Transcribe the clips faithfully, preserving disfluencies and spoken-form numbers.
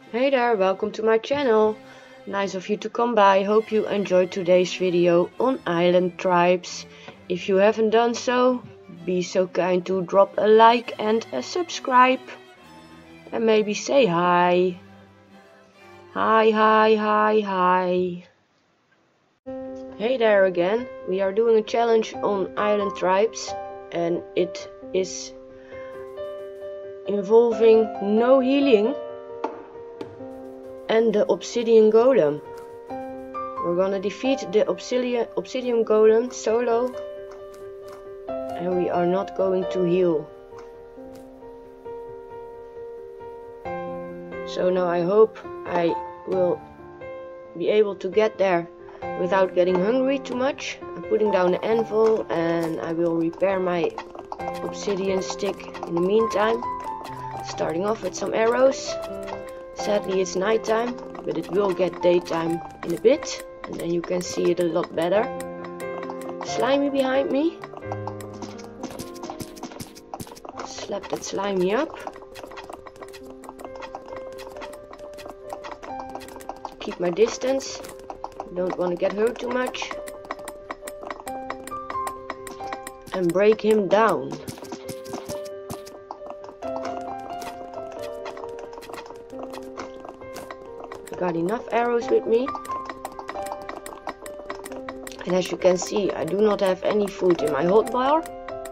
Hey there, welcome to my channel. Nice of you to come by. Hope you enjoyed today's video on island tribes. If you haven't done so, be so kind to drop a like and a subscribe. And maybe say hi. Hi, hi, hi, hi. Hey there again. We are doing a challenge on island tribes. And it is involving no healing and the obsidian golem. We're gonna defeat the obsidian, obsidian golem solo, and we are not going to heal. So now I hope I will be able to get there without getting hungry too much. I'm putting down the anvil and I will repair my obsidian stick in the meantime. Starting off with some arrows. Sadly it's nighttime, but it will get daytime in a bit, and then you can see it a lot better. Slimy behind me. Slap that slimy up. Keep my distance. Don't want to get hurt too much. And break him down. Got enough arrows with me, and as you can see I do not have any food in my hotbar.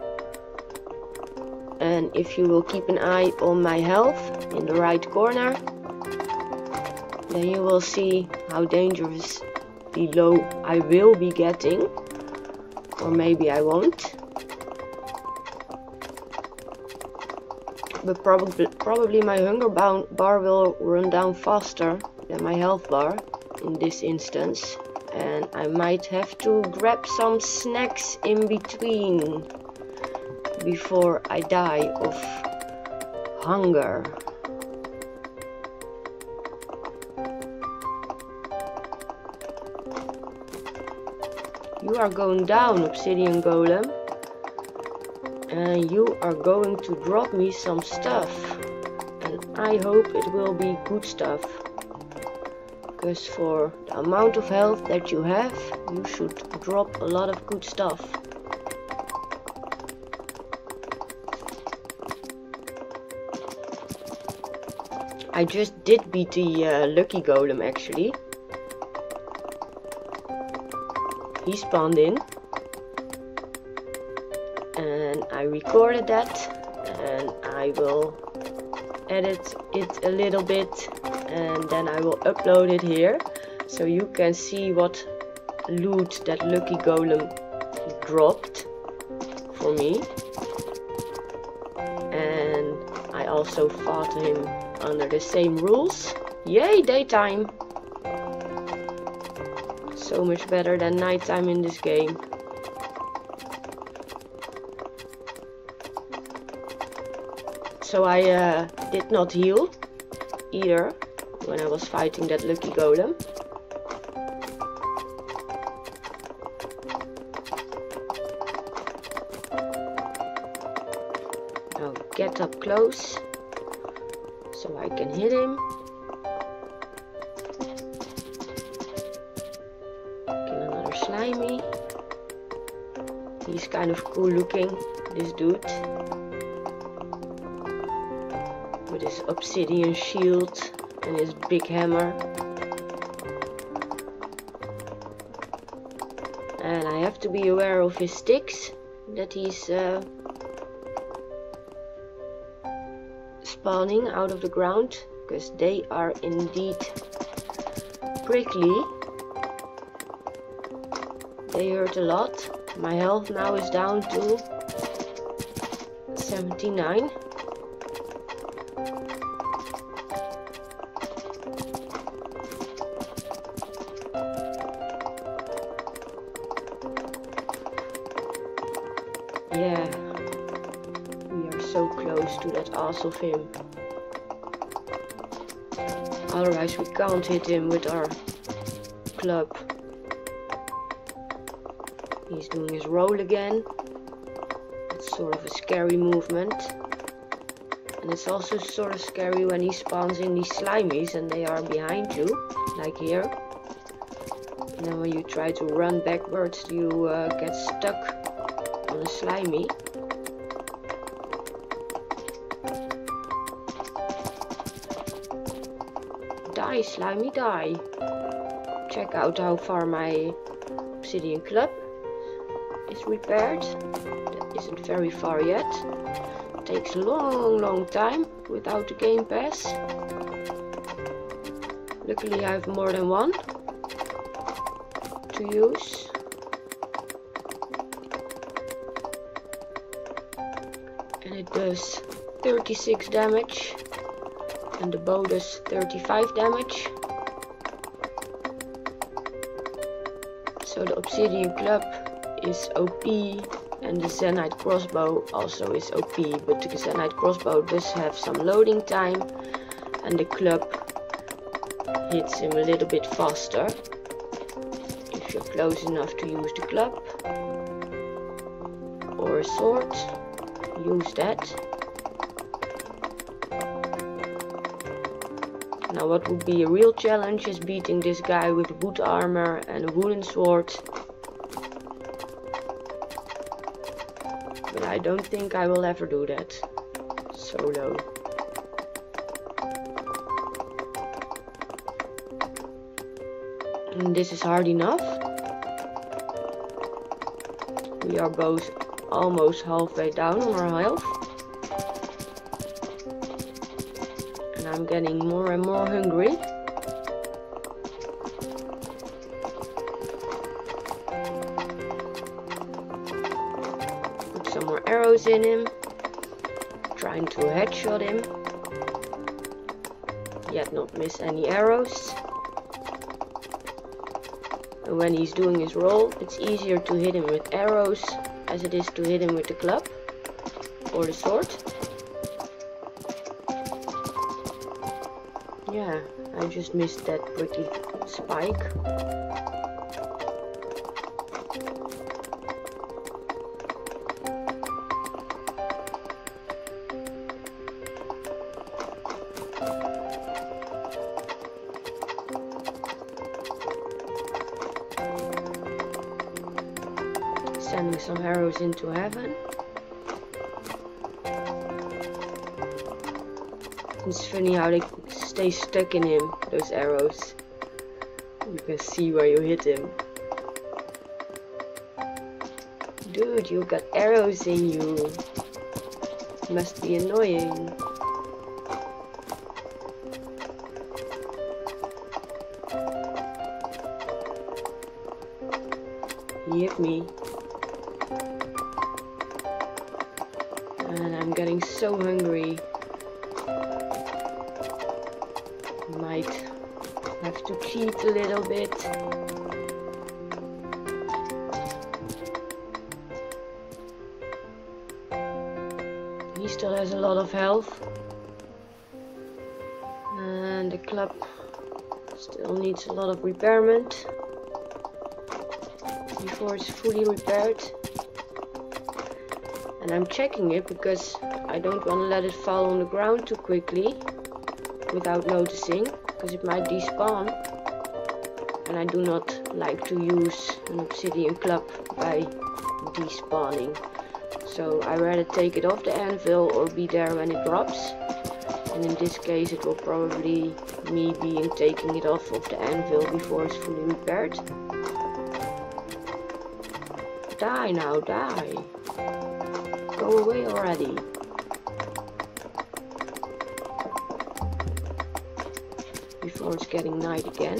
And if you will keep an eye on my health in the right corner, then you will see how dangerously low I will be getting, or maybe I won't, but probably probably my hunger bar will run down faster than my health bar in this instance, and I might have to grab some snacks in between before I die of hunger. You are going down, obsidian golem, and you are going to drop me some stuff, and I hope it will be good stuff. Because for the amount of health that you have, you should drop a lot of good stuff. I just did beat the uh, lucky golem actually. He spawned in. And I recorded that. And I will edit it a little bit. And then I will upload it here, so you can see what loot that lucky golem dropped for me. And I also fought him under the same rules. Yay, daytime! So much better than nighttime in this game. So I uh, did not heal either when I was fighting that lucky golem. Now get up close so I can hit him. Kill another slimy. He's kind of cool looking, this dude, with his obsidian shield and his big hammer. And I have to be aware of his sticks that he's uh, spawning out of the ground, because they are indeed prickly. They hurt a lot. My health now is down to seventy-nine. Yeah, we are so close to that ass of him. Otherwise we can't hit him with our club. He's doing his roll again. It's sort of a scary movement. And it's also sort of scary when he spawns in these slimies and they are behind you, like here. And then when you try to run backwards, you uh, get stuck on a slimy. Die, slimy, die. Check out how far my obsidian club is repaired. That isn't very far yet. It takes a long, long time without the game pass. Luckily I have more than one to use. And it does thirty-six damage. And the bow does thirty-five damage. So the obsidian club is O P and the Zenyte crossbow also is O P, but the Zenyte crossbow does have some loading time and the club hits him a little bit faster. If you're close enough to use the club or a sword, use that. Now what would be a real challenge is beating this guy with wood armor and a wooden sword. But I don't think I will ever do that solo. And this is hard enough. We are both almost halfway down on our health. I'm getting more and more hungry. Put some more arrows in him. Trying to headshot him. Yet not miss any arrows. And when he's doing his roll, it's easier to hit him with arrows as it is to hit him with the club or the sword. Yeah, I just missed that pretty spike. Sending some arrows into heaven. It's funny how they stay stuck in him, those arrows. You can see where you hit him. Dude, you got arrows in you. Must be annoying. He hit me. And I'm getting so hungry. Might have to cheat a little bit. He still has a lot of health. And the club still needs a lot of repairment before it's fully repaired. And I'm checking it because I don't want to let it fall on the ground too quickly without noticing, because it might despawn, and I do not like to use an obsidian club by despawning. So I rather take it off the anvil or be there when it drops, and in this case it will probably me being taking it off of the anvil before it's fully repaired. Die now, die. Go away already. Before it's getting night again.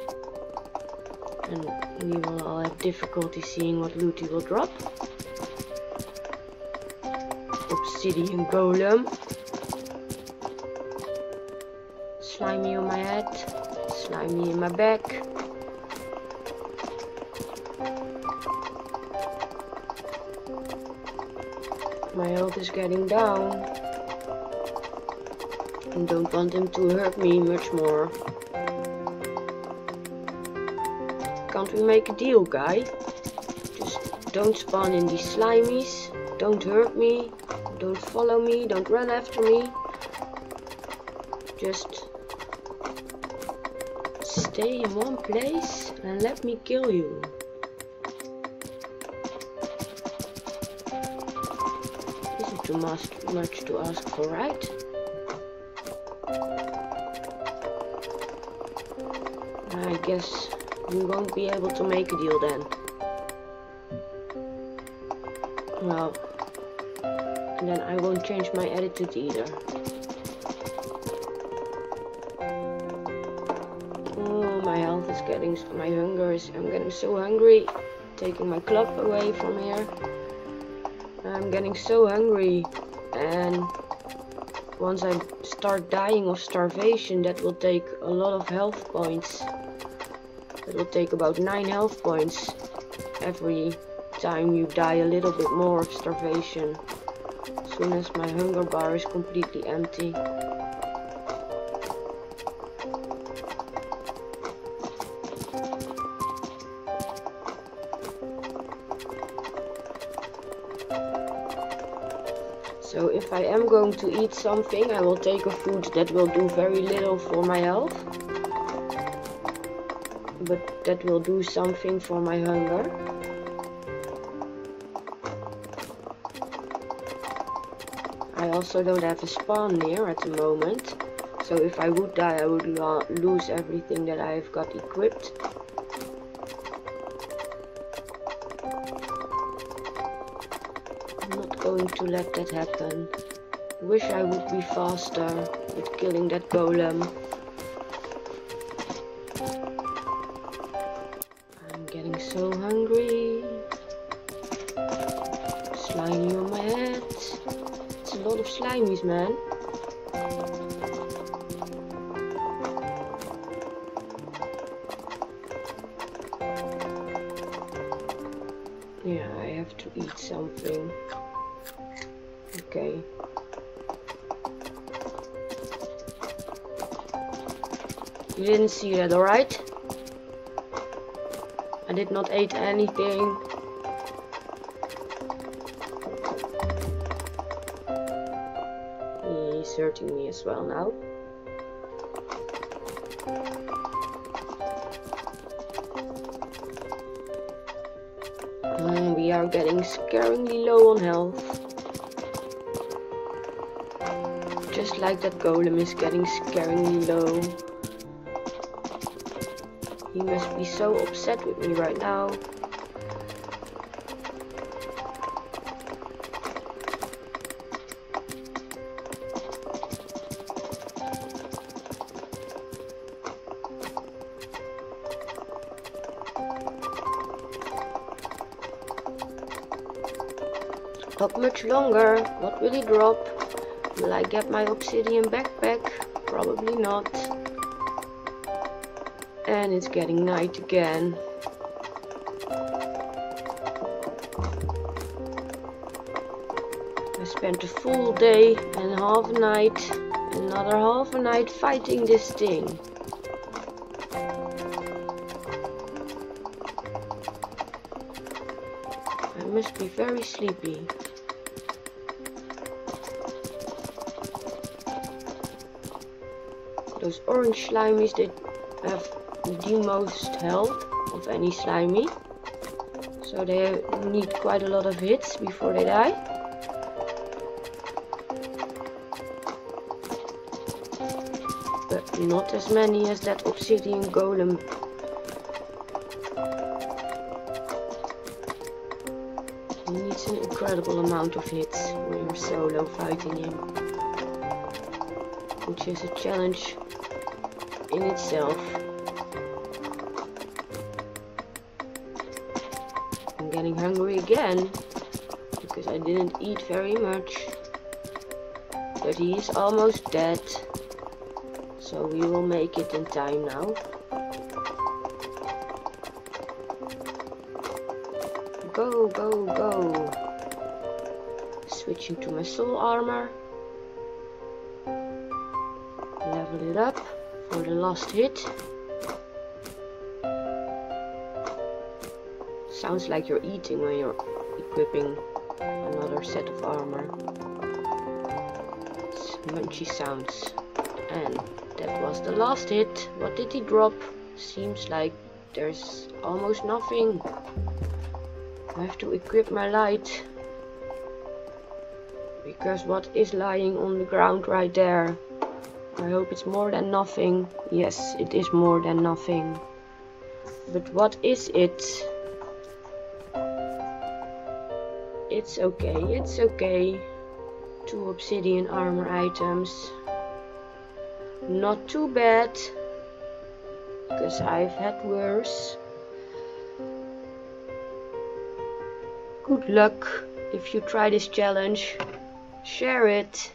And we will all have difficulty seeing what loot he will drop. Obsidian golem. Slimy on my head. Slimy in my back. My health is getting down. And don't want him to hurt me much more. Can't we make a deal, guy? Just don't spawn in these slimies. Don't hurt me. Don't follow me. Don't run after me. just stay in one place and let me kill you. Isn't too much, much to ask for, right? I guess we won't be able to make a deal then. Well, and then I won't change my attitude either. Oh, my health is getting, my hunger is, I'm getting so hungry. Taking my club away from here. I'm getting so hungry, and once I start dying of starvation, that will take a lot of health points. It will take about nine health points every time you die a little bit more of starvation. As soon as my hunger bar is completely empty. So if I am going to eat something, I will take a food that will do very little for my health, but that will do something for my hunger. I also don't have a spawn near at the moment, so if I would die I would lo lose everything that I've got equipped. I'm not going to let that happen. Wish I would be faster with killing that golem. I'm getting so hungry. Slimy on my head. It's a lot of slimies, man. Yeah, I have to eat something. Okay. You didn't see that, alright? I did not eat anything. He's hurting me as well now. And we are getting scaringly low on health. Just like that golem is getting scaringly low. He must be so upset with me right now. Not much longer. What will he drop? Will I get my obsidian backpack? Probably not. And it's getting night again. I spent a full day and half a night, another half a night fighting this thing. I must be very sleepy. Those orange slimies, they have the most health of any slimy, so they need quite a lot of hits before they die. But not as many as that obsidian golem. He needs an incredible amount of hits when you're solo fighting him, which is a challenge in itself. I'm getting hungry again because I didn't eat very much, but he is almost dead, so we will make it in time now. Go, go, go. Switching to my soul armor. Level it up for the last hit. Sounds like you're eating when you're equipping another set of armor. It's munchy sounds And that was the last hit. What did he drop? Seems like there's almost nothing. I have to equip my light. Because what is lying on the ground right there? I hope it's more than nothing. Yes, it is more than nothing. But what is it? It's okay, it's okay. Two obsidian armor items. Not too bad. Because I've had worse. Good luck if you try this challenge. Share it.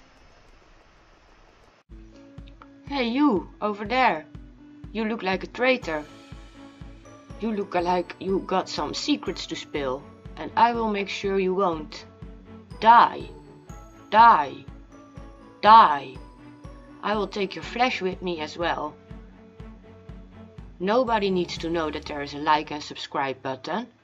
Hey you, over there. You look like a traitor. You look like you got some secrets to spill. And I will make sure you won't. Die. Die. Die. I will take your flesh with me as well. Nobody needs to know that there is a like and subscribe button.